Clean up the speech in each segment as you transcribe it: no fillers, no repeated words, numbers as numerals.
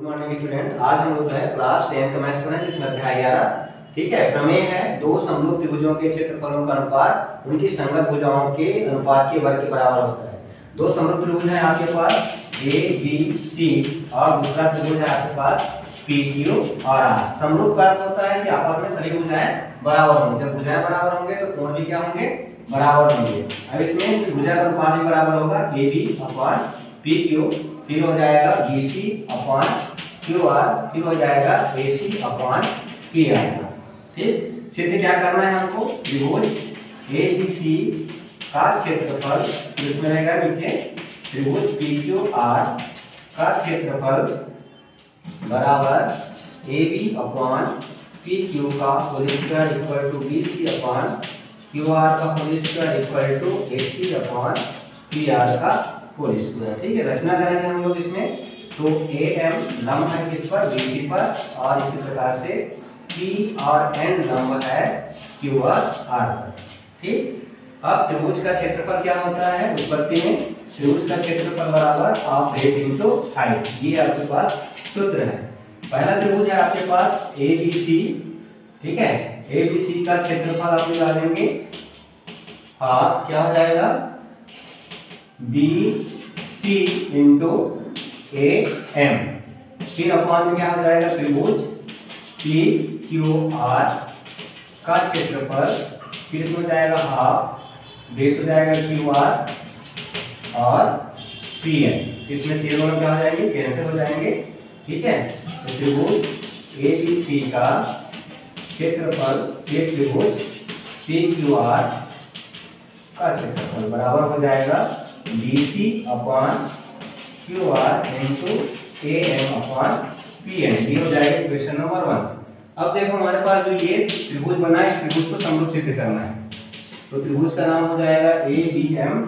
Morning student. आज हम लोग जो है क्लास 10 का मैथ्स पढ़ेंगे जिसमें अध्याय 11 ठीक है। प्रमेय है दो समरूप त्रिभुजों के क्षेत्रफलों का अनुपात उनकी संगत भुजाओं के अनुपात के वर्ग के बराबर होता है। दो समरूप त्रिभुज है आपके पास ए बी सी और दूसरा त्रिभुज है आपके पास पी क्यू और आर। समरूप का अर्थ होता है कि आपस में सभी भुजाएं बराबर होंगी। जब भुजाएं बराबर होंगे तो कोण भी क्या होंगे, बराबर होंगे। अब इसमें भुजा का अनुपात भी बराबर होगा A B upon P Q, फिर हो जाएगा B C upon Q R, फिर हो जाएगा A C upon P R. ठीक, सिद्ध क्या करना है हमको, त्रिभुज ए बी सी का क्षेत्रफल जिसमें रहेगा नीचे त्रिभुज पी क्यू आर का क्षेत्रफल बराबर A B upon P Q का whole square equal to B C upon Q R का whole square equal to A C upon P R का होल स्क्वायर। ठीक है, रचना करेंगे हम लोग इसमें। तो ए एम लंब है किस पर, बी सी पर, और इसी प्रकार से पी और एन लंब है क्यू और आर पर। ठीक, अब त्रिभुज का क्षेत्रफल क्या होता है, उत्पत्ति में त्रिभुज का क्षेत्रफल बराबर हाफ बेस इनटू हाइट, ये आपके पास सूत्र है। पहला त्रिभुज है आपके पास ए बी सी। ठीक है, ए बी सी का क्षेत्रफल आप निकालेंगे हाफ क्या हो जाएगा B C into A M, फिर अपमान में क्या हो जाएगा त्रिभुज पी क्यू आर का क्षेत्रफल, फिर इसमें हो जाएगा हाफ बेस हो जाएगा क्यू आर और पी एन, इसमें से दोनों क्या हो जाएंगे, कैंसिल हो जाएंगे। ठीक है, तो त्रिभुज ए बी सी का क्षेत्रफल फिर त्रिभुज पी क्यू आर का क्षेत्रफल बराबर हो जाएगा B C upon Q R into A M upon P N, ये हो जाएगा इक्वेशन नंबर 1। अब देखो हमारे पास जो ये त्रिभुज बना है, इस त्रिभुज को समरूप सिद्ध करना है। तो त्रिभुज का नाम हो जाएगा ए बी एम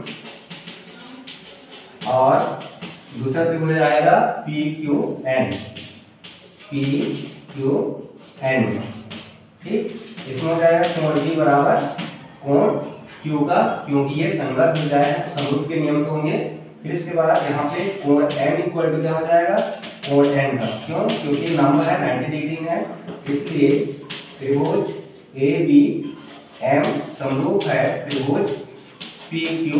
और दूसरा त्रिभुज आएगा P Q N, P Q N. ठीक, इसमें हो जाएगा कोण बी बराबर कोण क्यू का, क्योंकि ये संगत भुजाएं हैं समरूप के नियम से होंगे। फिर इसके बाद यहाँ पे कोण एन इक्वल टू क्या हो जाएगा, कोण एन का, क्यों, क्योंकि नंबर है 90 डिग्री है, इसलिए त्रिभुज ए बी एम समरूप है त्रिभुज पी क्यू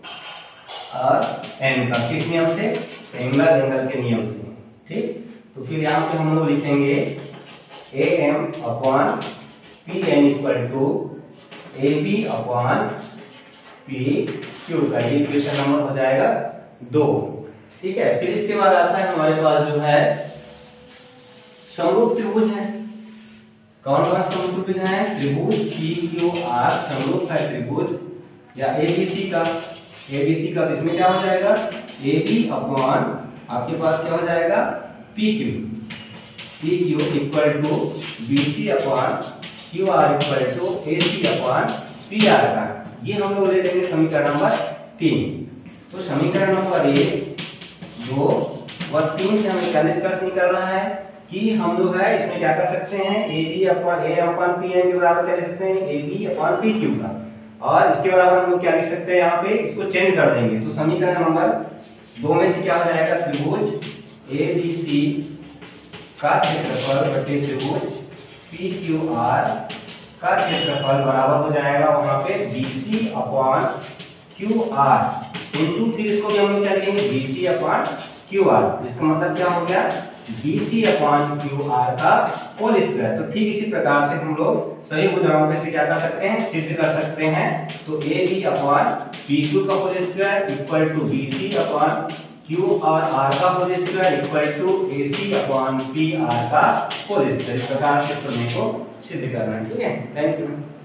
और एन का, किस नियम से, एंगल एंगल के नियम से। ठीक, तो फिर यहाँ पे हम लोग लिखेंगे A M upon P N equal to A B upon P Q का, ये इक्वेशन नंबर हो जाएगा 2। ठीक है, फिर इसके बाद आता है हमारे पास जो है समरूप त्रिभुज है। कौन कौन समरूप त्रिभुज है, त्रिभुज पी क्यू आर समरूप है त्रिभुज या एबीसी का, एबीसी का, इसमें क्या हो जाएगा ए बी अपॉन आपके पास क्या हो जाएगा P Q, P Q equal to B C upon Q R equal to A C upon P R का, ये हम लोग ले लेंगे समीकरण नंबर 3। तो समीकरण नंबर 1, 2 और 3 से हमें क्या निष्कर्ष निकल रहा है कि हम लोग है इसमें क्या कर सकते हैं, A B upon A upon P N के बराबर क्या लिख सकते हैं, A B upon P Q का, और इसके बराबर हम लोग क्या लिख सकते हैं, यहाँ पे इसको चेंज कर देंगे। तो समीकरण नंबर 2 में से क्या हो जाएगा, त्रिभुज ए बी सी का क्षेत्रफल बटे त्रिभुज पी क्यू आर का क्षेत्रफल बराबर हो जाएगा वहां पे B C upon Q R into, फिर इसको भी हम लोग क्या लिखेंगे B C upon Q R, इसका मतलब क्या हो गया B C upon Q R का होल स्क्वायर। तो ठीक इसी प्रकार से हम लोग सही भुजाओं में से क्या कर सकते हैं, सिद्ध कर सकते हैं। तो A B upon P Q का whole square equal to B C upon Q और आर का whole square equal to A C upon P R का होल स्क्वायर, इस प्रकार से प्रमेय को सिद्ध करना है। ठीक है, थैंक यू।